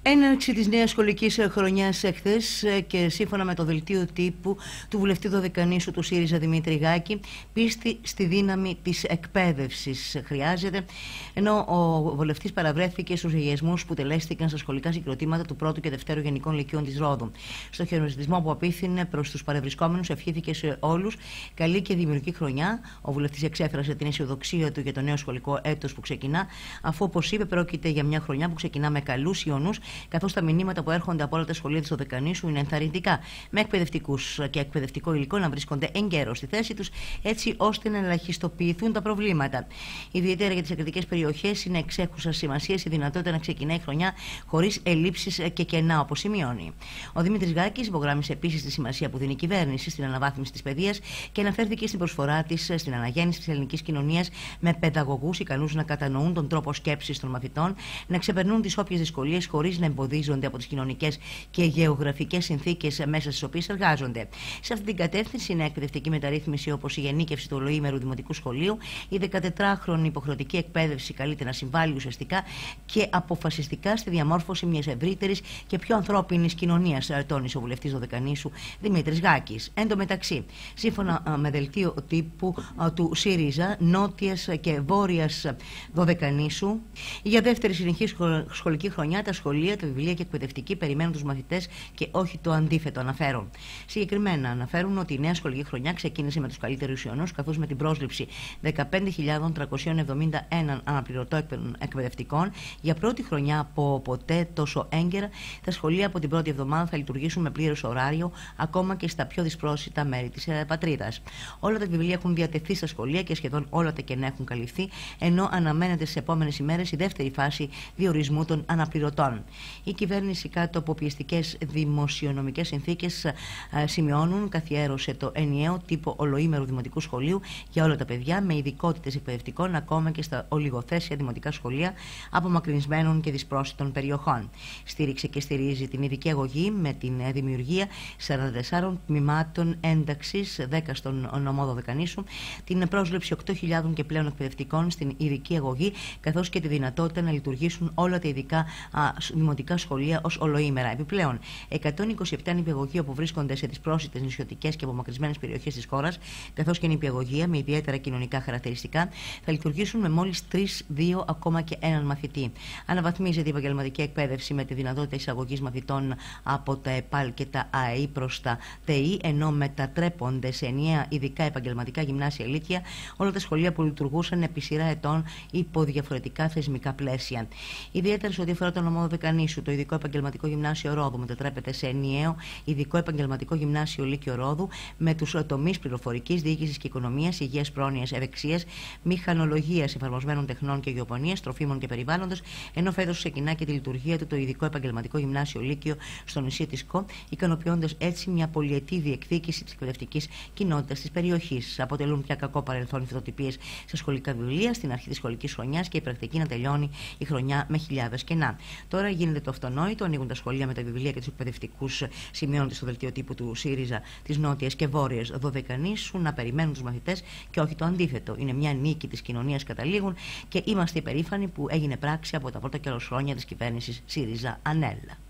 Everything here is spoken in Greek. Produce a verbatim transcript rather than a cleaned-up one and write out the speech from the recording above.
Έναρξη της νέας σχολικής χρονιάς εχθές και σύμφωνα με το δελτίο τύπου του βουλευτή Δωδεκανήσου του ΣΥΡΙΖΑ Δημήτρη Γάκη, πίστη στη δύναμη της εκπαίδευσης χρειάζεται, ενώ ο βουλευτής παραβρέθηκε στους εγιασμούς που τελέστηκαν στα σχολικά συγκροτήματα του πρώτου και δευτέρου γενικών λυκείων της Ρόδου. Στο χαιρετισμό που απίθυνε προς τους παρευρισκόμενους, ευχήθηκε σε όλους καλή και δημιουργική χρονιά. Ο βουλευτής εξέφρασε την αισιοδοξία του για το νέο σχολικό έτος που ξεκινά, αφού, όπως είπε, πρόκειται για μια χρονιά που ξεκινά με καλούς ιονούς, καθώς τα μηνύματα που έρχονται από όλα τα σχολεία της Δωδεκανήσου είναι ενθαρρυντικά, με εκπαιδευτικούς και εκπαιδευτικό υλικό να βρίσκονται εγκαίρως στη θέση τους, έτσι ώστε να ελαχιστοποιηθούν τα προβλήματα. Ιδιαίτερα για τις ακριτικές περιοχές είναι εξέχουσα σημασία η δυνατότητα να ξεκινάει η χρονιά χωρίς ελλείψεις και κενά, όπως σημειώνει. Ο Δημήτρης Γάκης υπογράμμισε επίσης τη σημασία που δίνει η κυβέρνηση στην αναβάθμιση της παιδείας και αναφέρθηκε στην προσφορά της στην αναγέννηση της ελληνικής κοινωνίας με παιδαγωγούς ικανούς να κατανοούν τον τρόπο σκέψης των μαθητών, να ξεπερνούν τις όποιες δυσκολίες χωρίς να εμποδίζονται από τις κοινωνικές και γεωγραφικές συνθήκες μέσα στις οποίες εργάζονται. Σε αυτή την κατεύθυνση, η νέα εκπαιδευτική μεταρρύθμιση, όπως η γενίκευση του ολοήμερου δημοτικού σχολείου, η δεκατετράχρονη υποχρεωτική εκπαίδευση, καλείται να συμβάλλει ουσιαστικά και αποφασιστικά στη διαμόρφωση μιας ευρύτερης και πιο ανθρώπινης κοινωνίας, τόνισε ο βουλευτής Δωδεκανήσου Δημήτρης Γάκης. Εν τω μεταξύ, σύμφωνα με δελτίο τύπου του ΣΥΡΙΖΑ, νότιας και βόρειας Δωδεκανήσου, για δεύτερη συνεχή σχολική χρονιά τα σχολεία, τα βιβλία και εκπαιδευτικοί περιμένουν τους μαθητές και όχι το αντίθετο, αναφέρουν. Συγκεκριμένα, αναφέρουν ότι η νέα σχολική χρονιά ξεκίνησε με τους καλύτερους ιονούς, καθώς με την πρόσληψη δεκαπέντε χιλιάδες τριακόσιοι εβδομήντα ένα αναπληρωτών εκπαιδευτικών για πρώτη χρονιά από ποτέ τόσο έγκαιρα, τα σχολεία από την πρώτη εβδομάδα θα λειτουργήσουν με πλήρες ωράριο, ακόμα και στα πιο δυσπρόσιτα μέρη της πατρίδας. Όλα τα βιβλία έχουν διατεθεί στα σχολεία και σχεδόν όλα τα κενά έχουν καλυφθεί, ενώ αναμένεται στις επόμενες ημέρες η δεύτερη φάση διορισμού των αναπληρωτών. Η κυβέρνηση, κάτω από πιεστικές δημοσιονομικές συνθήκες, σημειώνουν, καθιέρωσε το ενιαίο τύπο ολοήμερου δημοτικού σχολείου για όλα τα παιδιά, με ειδικότητες εκπαιδευτικών ακόμα και στα ολιγοθέσια δημοτικά σχολεία απομακρυνσμένων και δυσπρόσιτων περιοχών. Στήριξε και στηρίζει την ειδική αγωγή με την δημιουργία σαράντα τεσσάρων τμήματων ένταξης, δέκα στον νομό Δωδεκανήσου, την πρόσληψη οκτώ χιλιάδες και πλέον εκπαιδευτικών στην ειδική αγωγή, καθώς και τη δυνατότητα να λειτουργήσουν όλα τα ειδικά α, δημοτικά σχολεία ως ολοήμερα. Επιπλέον, εκατόν είκοσι επτά νηπιαγωγεία που βρίσκονται σε δυσπρόσιτες νησιωτικές και απομακρυσμένες περιοχές της χώρας, καθώς και νηπιαγωγεία με ιδιαίτερα κοινωνικά χαρακτηριστικά, θα λειτουργήσουν με μόλις τρεις, δύο, ακόμα και έναν μαθητή. Αναβαθμίζεται η επαγγελματική εκπαίδευση με τη δυνατότητα εισαγωγής μαθητών από τα ΕΠΑΛ και τα ΑΕΗ προς τα ΤΕΗ, ενώ μετατρέπονται σε ενιαία ειδικά επαγγελματικά γυμνάσια λύκεια όλα τα σχολεία που λειτουργούσαν επί σειρά ετών υπό διαφορετικά θεσμικά πλαίσια. Ιδιαίτερα σε ό,τι αφορά το νομό Δωδεκανήσου, το ειδικό επαγγελματικό γυμνάσιο Ρόδου μετατρέπεται σε ενιαίο ειδικό επαγγελματικό γυμνάσιο Λύκειο Ρόδου με τους τομείς πληροφορικής, διοίκησης και οικονομίας, υγείας, πρόνοιας, ευεξίας, μηχανολογίας, εφαρμοσμένων τεχνών και γεωπονίας, τροφίμων και περιβάλλοντος, ενώ φέτος ξεκινά και τη λειτουργία του το ειδικό επαγγελματικό γυμνάσιο Λύκειο στο νησί της Κο, ικανοποιώντας έτσι μια πολυετή διεκδίκηση της εκπαιδευτικής κοινότητας της περιοχής. Αποτελούν πια κακό παρελθόν οι φωτοτυπίες σε σχολικά βιβλία στην αρχή της σχολικής χρονιάς και η πρακτική να τελειώνει η χρονιά με χιλιάδες κενά. Τώρα γίνεται το αυτονόητο, ανοίγουν τα σχολεία με τα βιβλία και τους εκπαιδευτικούς, σημειώνεται στο δελτίο τύπου του ΣΥΡΙΖΑ της νότιας και βόρειας Δωδεκανήσου, να περιμένουν τους μαθητές και όχι το αντίθετο. Είναι μια νίκη της κοινωνίας, καταλήγουν, και είμαστε υπερήφανοι που έγινε πράξη από τα πρώτα καιρός χρόνια της κυβέρνησης ΣΥΡΙΖΑ ΑΝΕΛ.